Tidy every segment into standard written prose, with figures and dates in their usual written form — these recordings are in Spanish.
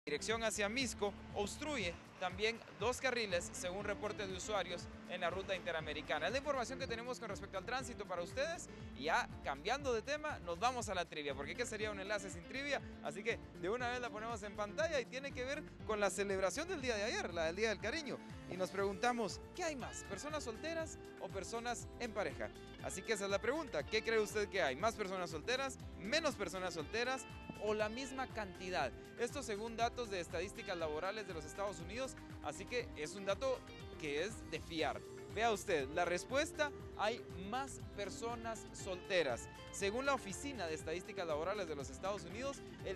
dirección hacia Misco obstruye también 2 carriles según reportes de usuarios en la ruta interamericana. Es la información que tenemos con respecto al tránsito para ustedes. Y ya cambiando de tema, nos vamos a la trivia, porque ¿qué sería un enlace sin trivia? Así que de una vez la ponemos en pantalla y tiene que ver con la celebración del día de ayer, la del Día del Cariño. Y nos preguntamos, ¿qué hay más? ¿Personas solteras o personas en pareja? Así que esa es la pregunta. ¿Qué cree usted que hay? ¿Más personas solteras? ¿Menos personas solteras? ¿O la misma cantidad? Esto según datos de estadísticas laborales de los Estados Unidos, así que es un dato que es de fiar. Vea usted, la respuesta: hay más personas solteras. Según la Oficina de Estadísticas Laborales de los Estados Unidos, el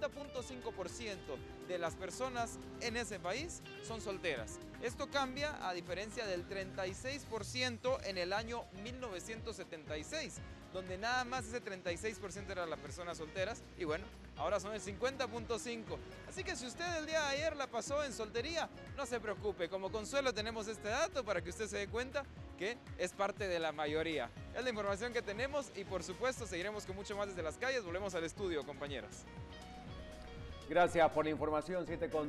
50.5% de las personas en ese país son solteras. Esto cambia a diferencia del 36% en el año 1976, donde nada más ese 36% eran las personas solteras, y bueno, ahora son el 50.5%. Así que si usted el día de ayer la pasó en soltería, no se preocupe, como consuelo tenemos este dato para que usted se dé cuenta que es parte de la mayoría. Es la información que tenemos y por supuesto seguiremos con mucho más desde las calles. Volvemos al estudio, compañeros. Gracias por la información,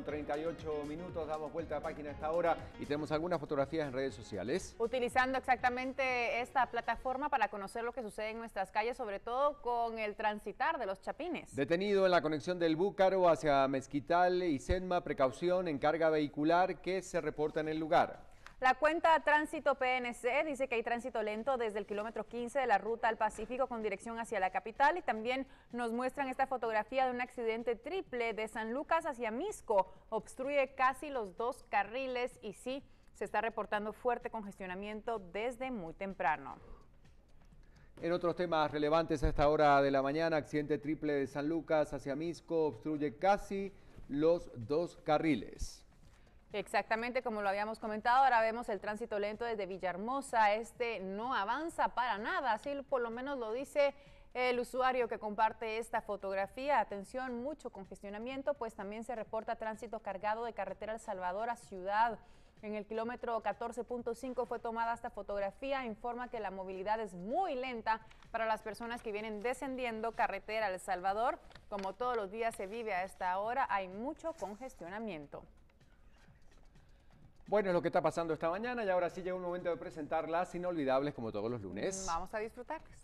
7:38, damos vuelta a la página a esta hora y tenemos algunas fotografías en redes sociales. Utilizando exactamente esta plataforma para conocer lo que sucede en nuestras calles, sobre todo con el transitar de los chapines. Detenido en la conexión del Búcaro hacia Mezquital y Senma, precaución en carga vehicular que se reporta en el lugar. La cuenta Tránsito PNC dice que hay tránsito lento desde el kilómetro 15 de la ruta al Pacífico con dirección hacia la capital, y también nos muestran esta fotografía de un accidente triple de San Lucas hacia Misco. Obstruye casi los 2 carriles y sí, se está reportando fuerte congestionamiento desde muy temprano. En otros temas relevantes a esta hora de la mañana, accidente triple de San Lucas hacia Misco, obstruye casi los 2 carriles. Exactamente como lo habíamos comentado, ahora vemos el tránsito lento desde Villahermosa. Este no avanza para nada, así por lo menos lo dice el usuario que comparte esta fotografía. Atención, mucho congestionamiento, pues también se reporta tránsito cargado de carretera El Salvador a Ciudad. En el kilómetro 14.5 fue tomada esta fotografía, informa que la movilidad es muy lenta para las personas que vienen descendiendo carretera El Salvador. Como todos los días se vive a esta hora, hay mucho congestionamiento. Bueno, es lo que está pasando esta mañana y ahora sí llega un momento de presentar las inolvidables como todos los lunes. Vamos a disfrutarlas.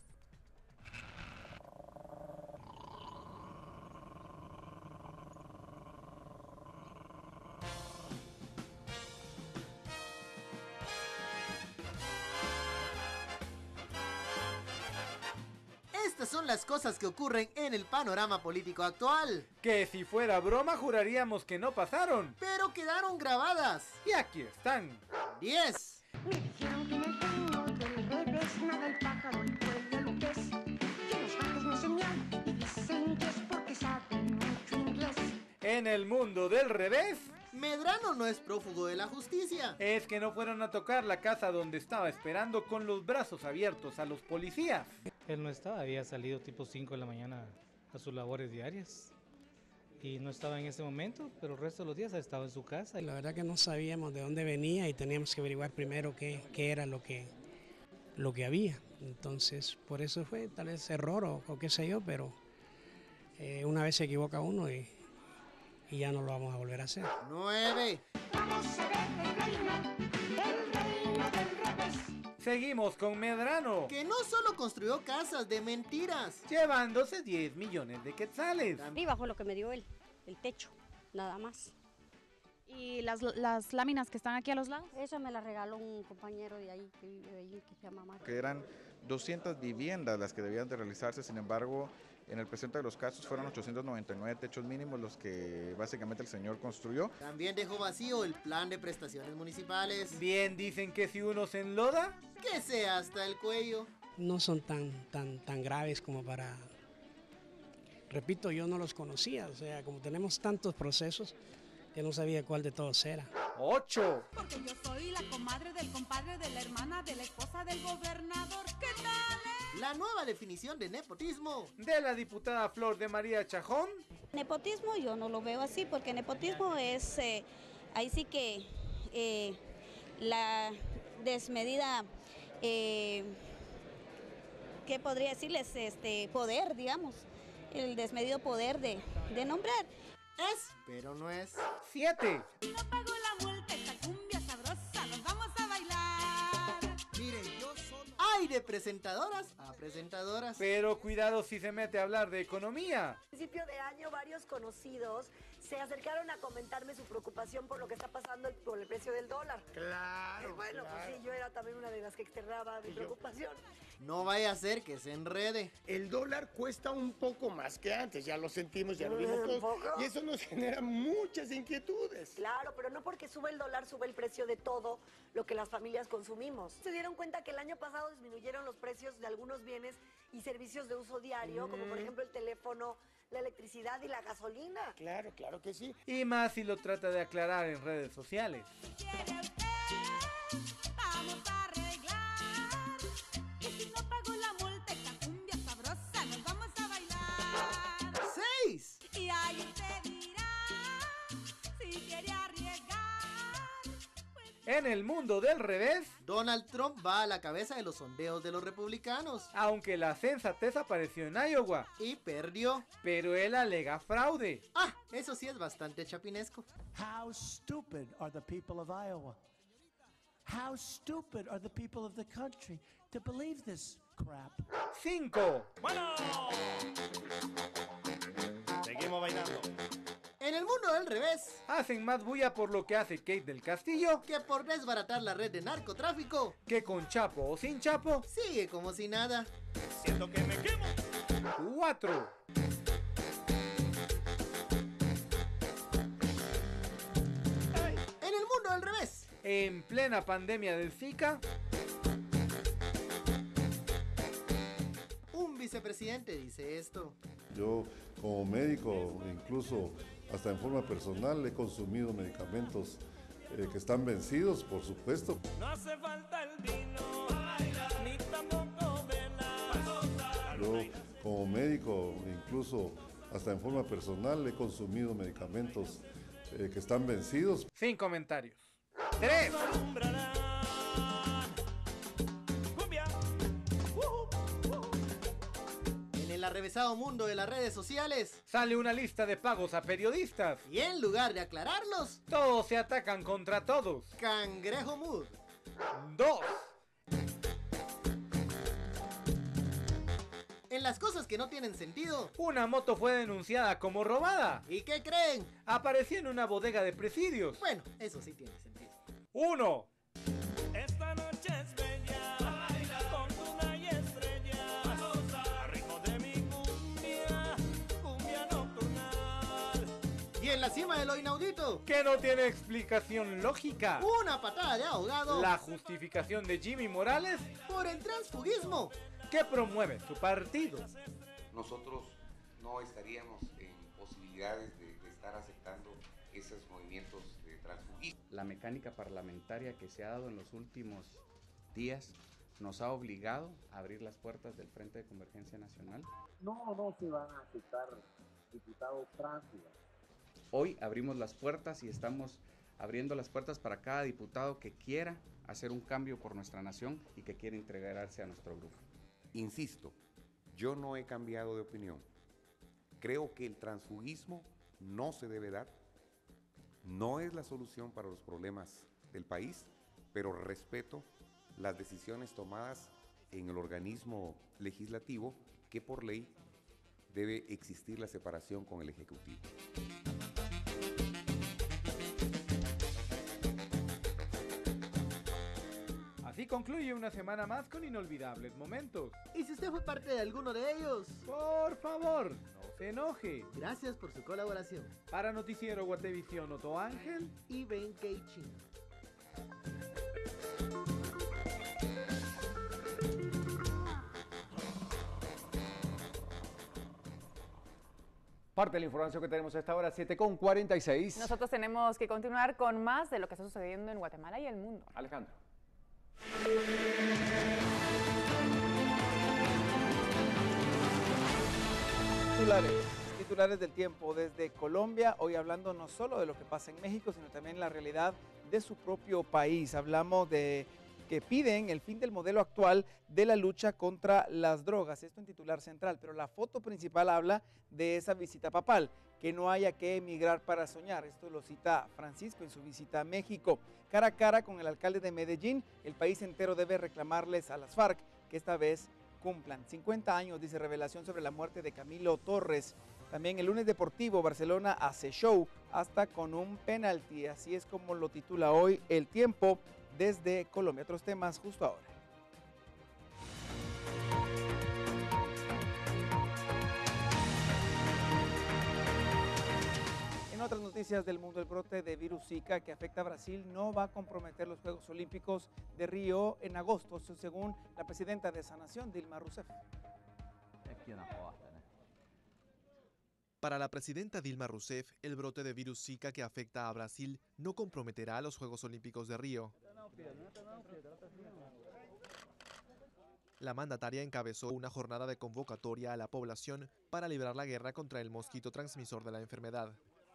Estas son las cosas que ocurren en el panorama político actual. Que si fuera broma juraríamos que no pasaron. Pero quedaron grabadas. Y aquí están. 10. Me dijeron que en el reino del revés nada el pájaro y puede lo que es. Que los gatos no señal y dicen que es porque saben mucho inglés. En el mundo del revés. Medrano no es prófugo de la justicia. Es que no fueron a tocar la casa donde estaba esperando con los brazos abiertos a los policías. Él no estaba, había salido tipo 5 de la mañana a sus labores diarias y no estaba en ese momento, pero el resto de los días ha estado en su casa. La verdad que no sabíamos de dónde venía y teníamos que averiguar primero qué era lo que había. Entonces, por eso fue tal vez error o qué sé yo, pero una vez se equivoca uno y ya no lo vamos a volver a hacer. 9. Vamos a ver el reino del revés. Seguimos con Medrano, Que no solo construyó casas de mentiras. llevándose 10 millones de quetzales. Y bajo lo que me dio él, el techo, nada más. ¿Y las láminas que están aquí a los lados? Esa me la regaló un compañero de ahí que vive ahí, que se llama Marco. Que eran 200 viviendas las que debían de realizarse, sin embargo, en el presente de los casos fueron 899 techos mínimos los que básicamente el señor construyó. También dejó vacío el plan de prestaciones municipales. Bien dicen que si uno se enloda, Que sea hasta el cuello. No son tan graves como para... Repito, yo no los conocía, o sea, como tenemos tantos procesos, yo no sabía cuál de todos era. 8. Porque yo soy la comadre del compadre de la hermana de la esposa del gobernador. ¿Qué tal, La nueva definición de nepotismo. De la diputada Flor de María Chajón. Nepotismo yo no lo veo así, porque nepotismo es, ahí sí que la desmedida, ¿qué podría decirles? Poder, digamos, el desmedido poder de nombrar. Es, pero no es. 7. No pago la vuelta, esta cumbia sabrosa, nos vamos a bailar. Miren, yo soy... Hay de presentadoras a presentadoras. Pero cuidado si se mete a hablar de economía. A principio de año, varios conocidos se acercaron a comentarme su preocupación por lo que está pasando por el precio del dólar. Claro. Bueno, claro. pues sí, yo era también una de las que externaba mi preocupación. No vaya a ser que se enrede. El dólar cuesta un poco más que antes, ya lo sentimos, ya lo vimos ¿Un todos. poco? Y eso nos genera muchas inquietudes. Claro, pero no porque sube el dólar, sube el precio de todo lo que las familias consumimos. Se dieron cuenta que el año pasado disminuyeron los precios de algunos bienes y servicios de uso diario, como por ejemplo el teléfono, la electricidad y la gasolina. Claro, claro que sí. Y más si lo trata de aclarar en redes sociales. Vamos a arreglar. Y si no pago la multa, esta cumbia sabrosa, nos vamos a bailar. 6. Y ahí usted dirá, si quiere arriesgar. En el mundo del revés, Donald Trump va a la cabeza de los sondeos de los republicanos. aunque la sensatez apareció en Iowa, Y perdió. pero él alega fraude. Ah, eso sí es bastante chapinesco. How stupid are the people of Iowa? How stupid are the people of the country to believe this crap? 5. ¡Bueno! Seguimos bailando. En el mundo del revés, Hacen más bulla por lo que hace Kate del Castillo que por desbaratar la red de narcotráfico, que con Chapo o sin Chapo. sigue como si nada. Siento que me quemo. 4. En el mundo del revés, En plena pandemia del Zika, un vicepresidente dice esto. Yo como médico, incluso hasta en forma personal, he consumido medicamentos que están vencidos, por supuesto. No hace falta el vino, ni tampoco vela. Yo como médico, incluso hasta en forma personal, he consumido medicamentos que están vencidos. sin comentarios. 3. En el arrevesado mundo de las redes sociales, Sale una lista de pagos a periodistas. y en lugar de aclararlos, Todos se atacan contra todos. Cangrejo Mood. 2. En las cosas que no tienen sentido. Una moto fue denunciada como robada. ¿Y qué creen? Apareció en una bodega de presidios. Bueno, eso sí tiene sentido. 1. Esta noche es bella, con luna y estrella, a ritmo de mi cumbia, cumbia nocturnal. Y en la cima de lo inaudito, Que no tiene explicación lógica. una patada de ahogado La justificación de Jimmy Morales, por el transfugismo. que promueve su partido. Nosotros no estaríamos en posibilidades de estar aceptando esos movimientos de transfugismo. La mecánica parlamentaria que se ha dado en los últimos días nos ha obligado a abrir las puertas del Frente de Convergencia Nacional. No se van a aceptar diputados tránsfugas. Hoy abrimos las puertas y estamos abriendo las puertas para cada diputado que quiera hacer un cambio por nuestra nación y que quiera integrarse a nuestro grupo. Insisto, yo no he cambiado de opinión. Creo que el transfugismo no se debe dar. No es la solución para los problemas del país, pero respeto las decisiones tomadas en el organismo legislativo, que por ley debe existir la separación con el Ejecutivo. Así concluye una semana más con inolvidables momentos. Y si usted fue parte de alguno de ellos, por favor, no se enoje. Gracias por su colaboración. Para Noticiero Guatevisión, Otto Ángel y Ben Keichin. Parte de la información que tenemos a esta hora, 7:46. Nosotros tenemos que continuar con más de lo que está sucediendo en Guatemala y el mundo. Alejandro. Titulares del tiempo desde Colombia, hoy hablando no solo de lo que pasa en México, sino también la realidad de su propio país. Hablamos de que piden el fin del modelo actual de la lucha contra las drogas. Esto en titular central, pero la foto principal habla de esa visita papal, que no haya que emigrar para soñar. Esto lo cita Francisco en su visita a México. Cara a cara con el alcalde de Medellín, el país entero debe reclamarles a las FARC que esta vez cumplan. 50 años, dice revelación sobre la muerte de Camilo Torres. También el lunes deportivo, Barcelona hace show hasta con un penalti. Así es como lo titula hoy El Tiempo desde Colombia. Otros temas justo ahora. En otras noticias del mundo, el brote de virus Zika que afecta a Brasil no va a comprometer los Juegos Olímpicos de Río en agosto, eso según la presidenta de esa nación, Dilma Rousseff. Para la presidenta Dilma Rousseff, el brote de virus Zika que afecta a Brasil no comprometerá a los Juegos Olímpicos de Río. La mandataria encabezó una jornada de convocatoria a la población para librar la guerra contra el mosquito transmisor de la enfermedad.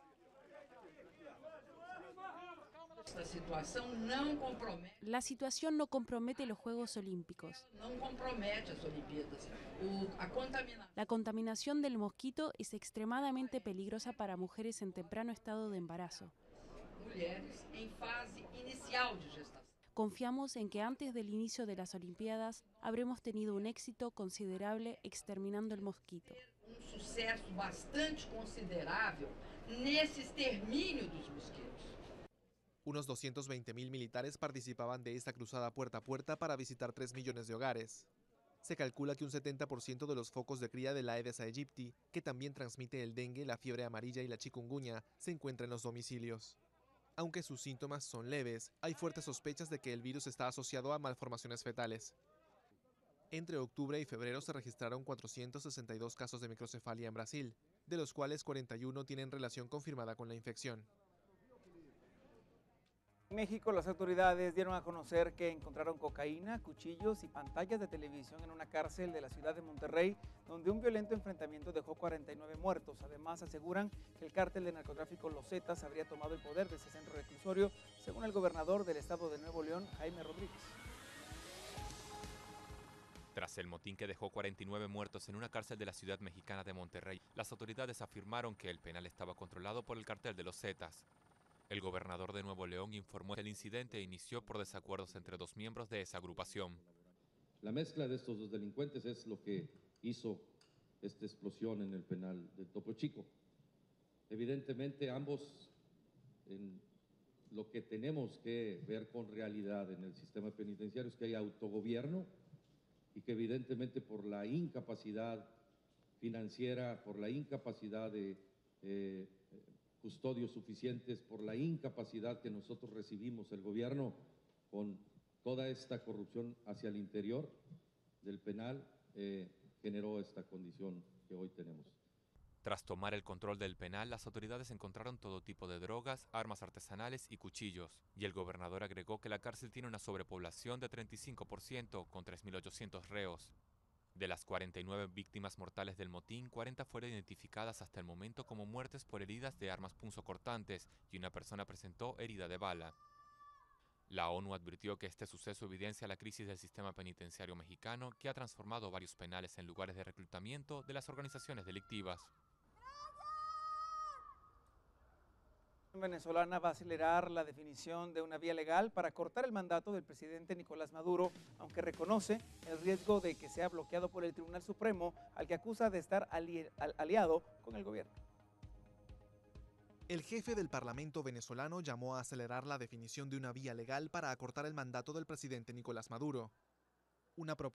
La situación no compromete los Juegos Olímpicos. La contaminación del mosquito es extremadamente peligrosa para mujeres en temprano estado de embarazo. Confiamos en que antes del inicio de las Olimpiadas habremos tenido un éxito considerable exterminando el mosquito. Sucesso bastante considerável nesse extermínio dos mosquitos. Unos 220.000 militares participaban de esta cruzada puerta a puerta para visitar 3 millones de hogares. Se calcula que un 70% de los focos de cría de la Aedes aegypti, que también transmite el dengue, la fiebre amarilla y la chikungunya, se encuentran en los domicilios. Aunque sus síntomas son leves, hay fuertes sospechas de que el virus está asociado a malformaciones fetales. Entre octubre y febrero se registraron 462 casos de microcefalia en Brasil, de los cuales 41 tienen relación confirmada con la infección. En México, las autoridades dieron a conocer que encontraron cocaína, cuchillos y pantallas de televisión en una cárcel de la ciudad de Monterrey, donde un violento enfrentamiento dejó 49 muertos. Además, aseguran que el cártel de narcotráfico Los Zetas habría tomado el poder de ese centro reclusorio, según el gobernador del estado de Nuevo León, Jaime Rodríguez. Tras el motín que dejó 49 muertos en una cárcel de la ciudad mexicana de Monterrey, las autoridades afirmaron que el penal estaba controlado por el cartel de Los Zetas. El gobernador de Nuevo León informó que el incidente inició por desacuerdos entre dos miembros de esa agrupación. La mezcla de estos dos delincuentes es lo que hizo esta explosión en el penal de Topo Chico. Evidentemente ambos, en lo que tenemos que ver con realidad en el sistema penitenciario es que hay autogobierno y que evidentemente por la incapacidad financiera, por la incapacidad de custodios suficientes, por la incapacidad que nosotros recibimos el gobierno con toda esta corrupción hacia el interior del penal, generó esta condición que hoy tenemos. Tras tomar el control del penal, las autoridades encontraron todo tipo de drogas, armas artesanales y cuchillos, y el gobernador agregó que la cárcel tiene una sobrepoblación de 35% con 3.800 reos. De las 49 víctimas mortales del motín, 40 fueron identificadas hasta el momento como muertes por heridas de armas punzocortantes y una persona presentó herida de bala. La ONU advirtió que este suceso evidencia la crisis del sistema penitenciario mexicano, que ha transformado varios penales en lugares de reclutamiento de las organizaciones delictivas. La venezolana va a acelerar la definición de una vía legal para cortar el mandato del presidente Nicolás Maduro, aunque reconoce el riesgo de que sea bloqueado por el Tribunal Supremo, al que acusa de estar aliado con el gobierno. El jefe del Parlamento venezolano llamó a acelerar la definición de una vía legal para acortar el mandato del presidente Nicolás Maduro. Una propuesta